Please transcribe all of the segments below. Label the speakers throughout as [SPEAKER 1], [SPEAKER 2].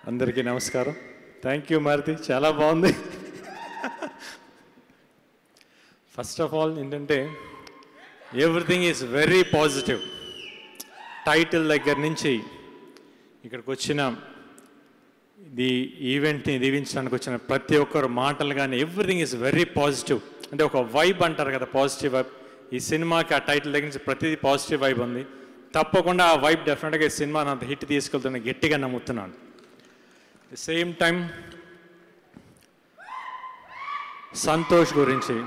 [SPEAKER 1] అందరికీ నమస్కారం. Thank you Maruthi, చాలా బాగుంది. ఫస్ట్ ఆఫ్ ఆల్ ఏంటంటే everything is very positive. Title దగ్గర నుంచి ఇక్కడికి వచ్చిన ఈ ఈవెంట్ని దీవించడానికి వచ్చిన ప్రతి ఒక్కరు మాటలు కానీ ఎవ్రీథింగ్ ఈజ్ వెరీ పాజిటివ్. అంటే ఒక వైబ్ అంటారు కదా, పాజిటివ్ వైబ్. ఈ సినిమాకి ఆ టైటిల్ దగ్గర నుంచి ప్రతిదీ పాజిటివ్ వైబ్ ఉంది. తప్పకుండా ఆ వైబ్ డెఫినెట్గా ఈ సినిమాని అంత హిట్ తీసుకెళ్తున్నా గట్టిగా నమ్ముతున్నాను. ది సేమ్ టైం సంతోష్ గురించి,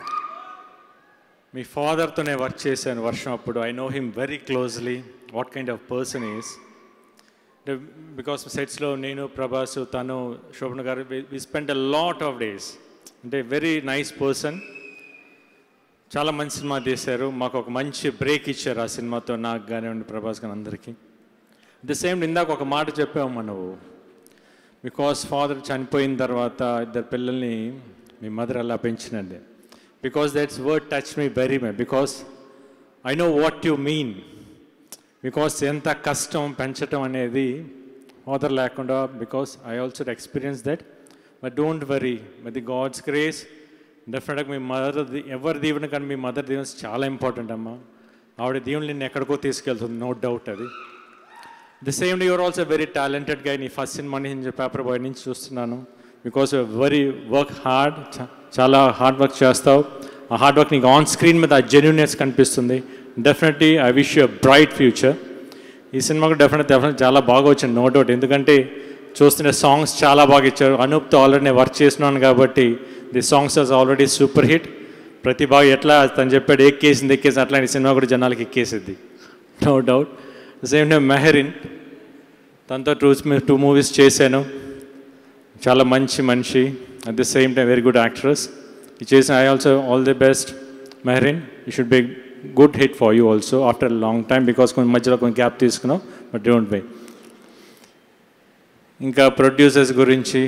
[SPEAKER 1] మీ ఫాదర్తోనే వర్క్ చేశాను వర్షం అప్పుడు. I know him very closely, what kind of person is. Because సెట్స్లో నేను, ప్రభాస్, తను, Shobhan garu, we spend a lot of days. అంటే వెరీ నైస్ పర్సన్. చాలా మంచి సినిమా తీశారు, మాకు ఒక మంచి బ్రేక్ ఇచ్చారు ఆ సినిమాతో, నాకు కానివ్వండి, ప్రభాస్ కానీ అందరికీ. ది సేమ్ ఇందాక ఒక మాట చెప్పావు నువ్వు, బికాస్ ఫాదర్ చనిపోయిన తర్వాత ఇద్దరు పిల్లల్ని మీ మదర్ అలా పెంచినండి. Because that's word touch me very much. Because I know what you mean. Because ఎంత కష్టం పెంచడం అనేది ఫాదర్ లేకుండా. Because I also experience that. But don't worry, but the god's grace డెఫినెట్గా మీ మదర్, ఎవరి దీవెన కానీ మీ మదర్ దీవెన చాలా ఇంపార్టెంట్ అమ్మా. ఆవిడ దీవెన నిన్ను ఎక్కడికో తీసుకెళ్తుంది, నో డౌట్ అది. The same you're also very talented గా. నీ ఫస్ట్ సినిమా నుంచి పేపర్ బాయ్ నుంచి చూస్తున్నాను. బికాస్ వెరీ వర్క్ హార్డ్, చాలా హార్డ్ వర్క్ చేస్తావు. ఆ హార్డ్ వర్క్ నీకు ఆన్ స్క్రీన్ మీద ఆ జెన్యూనెస్ కనిపిస్తుంది. Definitely I wish you bright future. ఈ సినిమాకు డెఫినెట్ చాలా బాగా వచ్చింది, నో డౌట్. ఎందుకంటే చూస్తున్న సాంగ్స్ చాలా బాగా ఇచ్చారు. అనూప్తో ఆల్రెడీ నేను వర్క్ చేస్తున్నాను కాబట్టి the songs was already super hit. ప్రతి బాగా ఎట్లా తను చెప్పాడు, ఎక్కేసింది అట్లా ఈ సినిమా కూడా జనాలకి ఎక్కేసిద్ది, no doubt. Same time Mehreen, తనతో టూ మూవీస్ చేశాను. చాలా మంచి మనిషి, at the same time very good actress. ఇది చేసిన I also all the best Mehreen. You should be good hit for you also after long time. Because కొంచెం మధ్యలో కొంచెం గ్యాప్ తీసుకున్నావు, బట్ డోంట్ వే. ఇంకా ప్రొడ్యూసర్స్ గురించి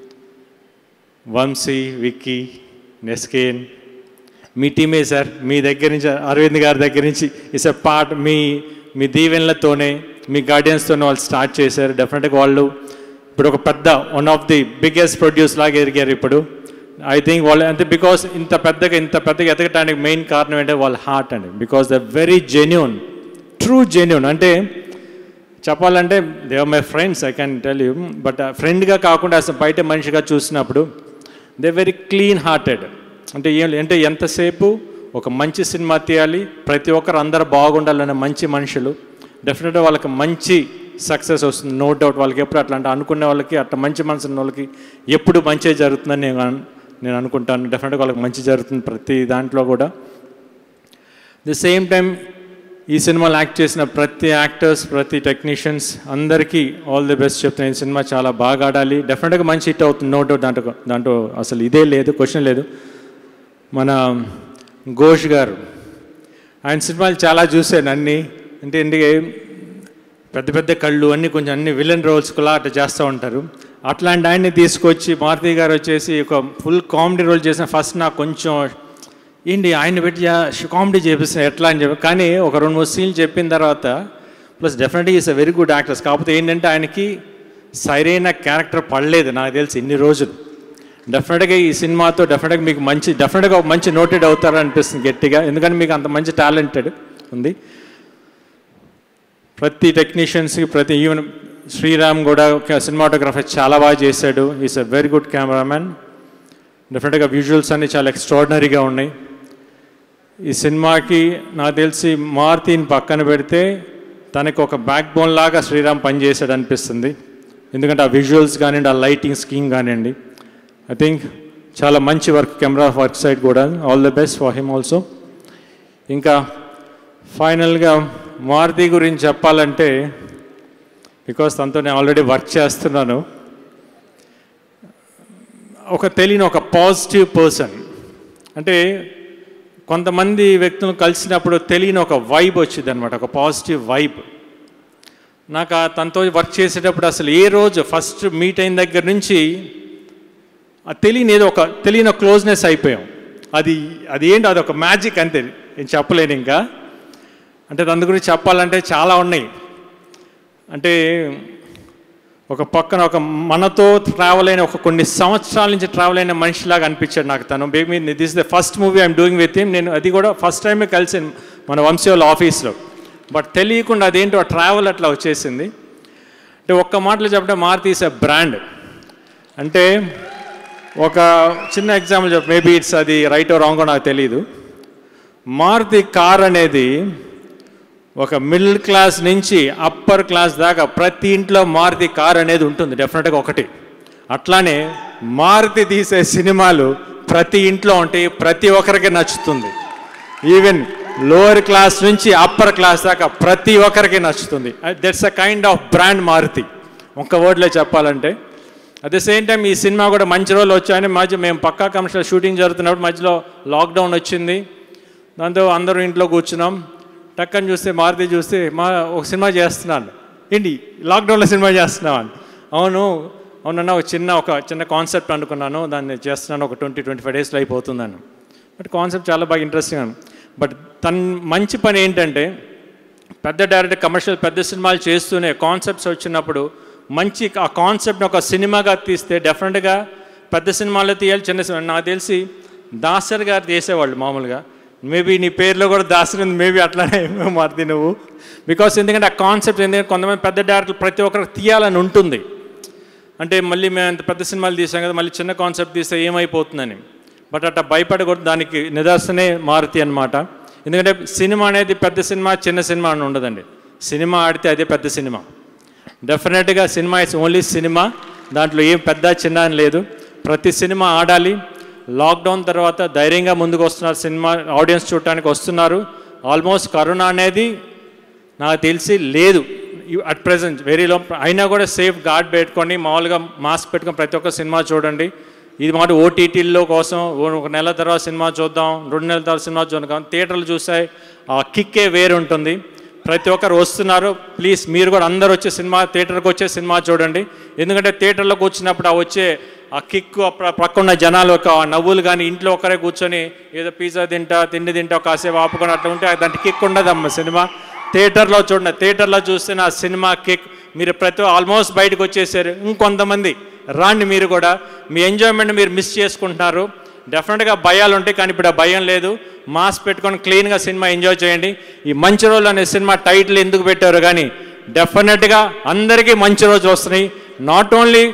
[SPEAKER 1] వంశీ, విక్కీ, నెస్కేన్, మీ టీమే సార్. మీ దగ్గర నుంచి అరవింద్ గారి దగ్గర నుంచి ఇట్స్ ఎ పార్ట్. మీ దీవెనలతోనే, మీ గార్డియన్స్తోనే వాళ్ళు స్టార్ట్ చేశారు. డెఫినెట్గా వాళ్ళు ఇప్పుడు ఒక పెద్ద one of the biggest produce లాగా ఎదిగారు ఇప్పుడు. ఐ థింక్ వాళ్ళు అంటే బికాస్ ఇంత పెద్దగా ఎదగటానికి మెయిన్ కారణం ఏంటంటే వాళ్ళ హార్ట్ అండి. Because the very genuine, true genuine. అంటే చెప్పాలంటే they are my friends, I can tell you. But ఫ్రెండ్గా కాకుండా అసలు బయట మనిషిగా చూసినప్పుడు దే వెరీ క్లీన్ హార్టెడ్. అంటే ఎంతసేపు ఒక మంచి సినిమా తీయాలి, ప్రతి ఒక్కరు అందరూ బాగుండాలనే మంచి మనుషులు. డెఫినెట్గా వాళ్ళకి మంచి సక్సెస్ వస్తుంది, నో డౌట్. వాళ్ళకి ఎప్పుడు అట్లా అంటే అనుకునే వాళ్ళకి, అట్లా మంచి మనసు ఉన్న వాళ్ళకి ఎప్పుడు మంచి జరుగుతుందని నేను అనుకుంటాను. డెఫినెట్గా వాళ్ళకి మంచి జరుగుతుంది ప్రతి దాంట్లో కూడా. ది సేమ్ టైం ఈ సినిమాలో యాక్ట్ చేసిన ప్రతి యాక్టర్స్, ప్రతి టెక్నీషియన్స్ అందరికీ ఆల్ ది బెస్ట్ చెప్తున్నాను. ఈ సినిమా చాలా బాగా ఆడాలి, డెఫినెట్గా మంచి హిట్ అవుతుంది, నో డౌట్. దాంట్లో అసలు ఇదే లేదు, క్వశ్చన్ లేదు. మన ఘోష్ గారు, ఆయన సినిమాలు చాలా చూశాను అన్నీ. అంటే పెద్ద పెద్ద కళ్ళు అన్నీ కొంచెం అన్ని విలన్ రోల్స్కులా అట్లా చేస్తూ ఉంటారు. అట్లాంటి ఆయన్ని తీసుకొచ్చి మారుతి గారు వచ్చేసి ఒక ఫుల్ కామెడీ రోల్ చేసిన. ఫస్ట్ నాకు కొంచెం ఏంటి ఆయన పెట్టి కామెడీ చేపిస్తున్నారు ఎట్లా అని చెప్పి, కానీ ఒక 2-3 సీన్లు చెప్పిన తర్వాత ప్లస్ డెఫినెట్గా is a very good actors. కాకపోతే ఏంటంటే ఆయనకి సరైన క్యారెక్టర్ పడలేదు నాకు తెలిసి ఇన్ని రోజులు. డెఫినెట్గా ఈ సినిమాతో డెఫినెట్గా మీకు డెఫినెట్గా ఒక మంచి నోటెడ్ అవుతారని అనిపిస్తుంది గట్టిగా. ఎందుకంటే మీకు అంత మంచి టాలెంటెడ్ ఉంది. ప్రతి టెక్నీషియన్స్కి, ఈవెన్ శ్రీరామ్ కూడా సినిమాటోగ్రఫర్ చాలా బాగా చేశాడు. Is a very good cameraman. డెఫినెట్గా విజువల్స్ అన్నీ చాలా ఎక్స్ట్రాడినరీగా ఉన్నాయి. ఈ సినిమాకి నాకు తెలిసి మారుతిని పక్కన పెడితే తనకి ఒక బ్యాక్ బోన్ లాగా శ్రీరామ్ పనిచేశాడు అనిపిస్తుంది. ఎందుకంటే ఆ విజువల్స్ కానివ్వండి, ఆ లైటింగ్ స్కీమ్ కానివ్వండి, ఐ థింక్ చాలా మంచి వర్క్, కెమెరా వర్క్ సైడ్ కూడా. All the best for him also. ఇంకా ఫైనల్గా మారుతి గురించి చెప్పాలంటే, బికాస్ తనతో నేను ఆల్రెడీ వర్క్ చేస్తున్నాను, తెలియని ఒక పాజిటివ్ పర్సన్. అంటే కొంతమంది వ్యక్తులను కలిసినప్పుడు తెలియని ఒక వైబ్ వచ్చింది అనమాట, ఒక పాజిటివ్ వైబ్. నాకు తనతో వర్క్ చేసేటప్పుడు అసలు ఏ రోజు ఫస్ట్ మీట్ అయిన దగ్గర నుంచి తెలియని క్లోజ్నెస్ అయిపోయాం. అది ఏంటి, అది ఒక మ్యాజిక్ అంతే, నేను చెప్పలేను ఇంకా. అంటే దాని గురించి చెప్పాలంటే చాలా ఉన్నాయి. అంటే ఒక పక్కన ఒక మనతో ట్రావెల్ అయిన ఒక కొన్ని సంవత్సరాల నుంచి ట్రావెల్ అయిన మనిషిలాగా అనిపించాడు నాకు తను. Baby this is the first movie I'm doing with him. నేను అది కూడా ఫస్ట్ టైమే కలిసాను మన వంశీ వాళ్ళ ఆఫీస్లో. బట్ తెలియకుండా అదేంటో ఆ ట్రావెల్ అట్లా వచ్చేసింది. అంటే ఒక్క మాటలో చెప్పడం మారుతి ఈస్ ఎ బ్రాండ్. అంటే ఒక చిన్న ఎగ్జాంపుల్ చెప్ప, మేబీ ఇట్స్ అది రైట్ ఓ రాంగో నాకు తెలీదు. మారుతి కార్ అనేది ఒక మిడిల్ క్లాస్ నుంచి అప్పర్ క్లాస్ దాకా ప్రతి ఇంట్లో మారుతి కార్ అనేది ఉంటుంది డెఫినెట్గా ఒకటి. అట్లానే మారుతి తీసే సినిమాలు ప్రతి ఇంట్లో ఉంటాయి, ప్రతి ఒక్కరికి నచ్చుతుంది. ఈవెన్ లోవర్ క్లాస్ నుంచి అప్పర్ క్లాస్ దాకా ప్రతి ఒక్కరికి నచ్చుతుంది. That's a kind of brand Maruti, ఒక్క వర్డ్లో చెప్పాలంటే. అట్ ద సేమ్ టైం ఈ సినిమా కూడా మంచి రోజులు వచ్చాయని మేము పక్కా కమర్షియల్ షూటింగ్ జరుగుతున్నప్పుడు మధ్యలో లాక్డౌన్ వచ్చింది. దాంతో అందరూ ఇంట్లో కూర్చున్నాం. టక్కని చూస్తే మారుతి చూస్తే ఒక సినిమా చేస్తున్నాను, ఏంటి లాక్డౌన్లో సినిమా చేస్తున్నావు అని. అవునన్నా ఒక చిన్న కాన్సెప్ట్ అనుకున్నాను, దాన్ని చేస్తున్నాను, ఒక 20-25 డేస్లో అయిపోతుందని. బట్ కాన్సెప్ట్ చాలా బాగా ఇంట్రెస్టింగ్ అని. బట్ తన మంచి పని ఏంటంటే పెద్ద డైరెక్టర్ కమర్షియల్ పెద్ద సినిమాలు చేస్తూనే కాన్సెప్ట్స్ వచ్చినప్పుడు మంచి ఆ కాన్సెప్ట్ని ఒక సినిమాగా తీస్తే డెఫినెట్గా పెద్ద సినిమాలో తీయాలి, చిన్న సినిమా. నాకు తెలిసి దాసర్ గారు చేసేవాళ్ళు మామూలుగా. మేబీ నీ పేరులో కూడా దాసరి ఉంది, మేబీ అట్లానే మారుతి నువ్వు. బికాస్ ఎందుకంటే ఆ కాన్సెప్ట్ ఎందుకంటే కొంతమంది పెద్ద డైరెక్టర్లు ప్రతి ఒక్కరికి తీయాలని ఉంటుంది. అంటే మళ్ళీ మేము అంత పెద్ద సినిమాలు తీసాం కదా, మళ్ళీ చిన్న కాన్సెప్ట్ తీస్తే ఏమైపోతుందని. బట్ అట్లా భయపడకూడదు, దానికి నిదర్శనే మారుతి అనమాట. ఎందుకంటే సినిమా అనేది పెద్ద సినిమా చిన్న సినిమా అని ఉండదండి. సినిమా ఆడితే అదే పెద్ద సినిమా. డెఫినెట్గా సినిమా ఇట్స్ ఓన్లీ సినిమా, దాంట్లో ఏం పెద్ద చిన్న అని లేదు. ప్రతి సినిమా ఆడాలి. లాక్డౌన్ తర్వాత ధైర్యంగా ముందుకు వస్తున్నారు, సినిమా ఆడియన్స్ చూడటానికి వస్తున్నారు. ఆల్మోస్ట్ కరోనా అనేది నాకు తెలిసి లేదు అట్ ప్రజెంట్, వెరీ లో. అయినా కూడా సేఫ్ గార్డ్ పెట్టుకొని మామూలుగా మాస్క్ పెట్టుకొని ప్రతి ఒక్క సినిమా చూడండి. ఇది మాట ఓటీటీల్లో కోసం ఒక నెల తర్వాత సినిమా చూద్దాం, 2 నెలల తర్వాత సినిమా చూద్దాం. థియేటర్లు చూస్తాయి, ఆ కిక్కే వేరు ఉంటుంది. ప్రతి ఒక్కరు వస్తున్నారు. ప్లీజ్ మీరు కూడా అందరు వచ్చే థియేటర్కి వచ్చే సినిమా చూడండి. ఎందుకంటే థియేటర్లోకి వచ్చినప్పుడు ఆ వచ్చే ఆ కిక్కు, పక్కన్న జనాలు ఒక నవ్వులు కానీ, ఇంట్లో ఒకరే కూర్చొని ఏదో పిజ్జా తిండి తింటా కాసేపు ఆపుకొని అట్లా ఉంటే దాంట్లో కిక్ ఉండదమ్మ. సినిమా థియేటర్లో చూడండి, థియేటర్లో చూస్తే నా సినిమా కిక్. మీరు ఆల్మోస్ట్ బయటకు వచ్చేసారు. ఇంకొంతమంది రాండి, మీరు కూడా మీ ఎంజాయ్మెంట్ మీరు మిస్ చేసుకుంటున్నారు. డెఫినెట్గా భయాలు ఉంటాయి, కానీ ఇప్పుడు ఆ భయం లేదు. మాస్క్ పెట్టుకొని క్లీన్గా సినిమా ఎంజాయ్ చేయండి. ఈ మంచి రోజులు అనే సినిమా టైటిల్ ఎందుకు పెట్టారు కానీ డెఫినెట్గా అందరికీ మంచి రోజులు వస్తున్నాయి. నాట్ ఓన్లీ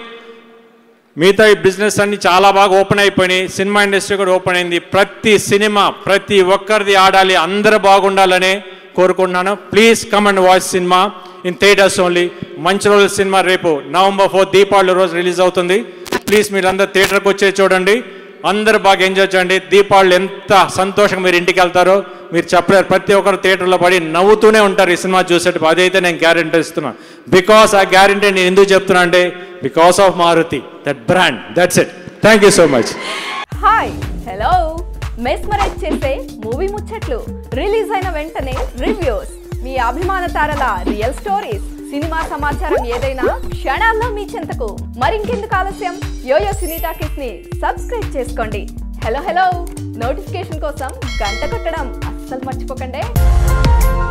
[SPEAKER 1] మిగతా ఈ బిజినెస్ అన్ని చాలా బాగా ఓపెన్ అయిపోయినాయి, సినిమా ఇండస్ట్రీ కూడా ఓపెన్ అయింది. ప్రతి సినిమా ప్రతి ఒక్కరిది ఆడాలి, అందరూ బాగుండాలనే కోరుకుంటున్నాను. Please come and watch cinema in theatres only. మంచి రోజుల సినిమా రేపు November 4 దీపావళి రోజు రిలీజ్ అవుతుంది. ప్లీజ్ మీరు అందరూ థియేటర్కి వచ్చే చూడండి, అందరూ బాగా ఎంజాయ్ చేయండి. దీపావళి ఎంత సంతోషంగా మీరు ఇంటికి వెళ్తారో మీరు చెప్పలేరు. ప్రతి ఒక్కరు థియేటర్లో పడి నవ్వుతూనే ఉంటారు ఈ సినిమా చూసేటప్పుడు. అదైతే నేను గ్యారెంటీ ఇస్తున్నాను. బికాస్ ఆ గ్యారెంటీ నేను ఎందుకు చెప్తున్నా అంటే because of Maruthi, that brand. That's it. Thank you so much.
[SPEAKER 2] Hi, hello. Mesmerise చేసే మూవీ ముచ్చట్లు, రిలీజ్ అయిన వెంటనే రివ్యూస్, మీ అభిమాన తారల రియల్ స్టోరీస్, సినిమా సమాచారం ఏదైనా క్షణాల్లో మీ చెంతకు. మరింకెందుకు ఆలస్యం, యోయో సినీ టాకీస్ ని సబ్స్క్రైబ్ చేసుకోండి. హలో నోటిఫికేషన్ కోసం గంట కొట్టడం అస్సలు మర్చిపోకండి.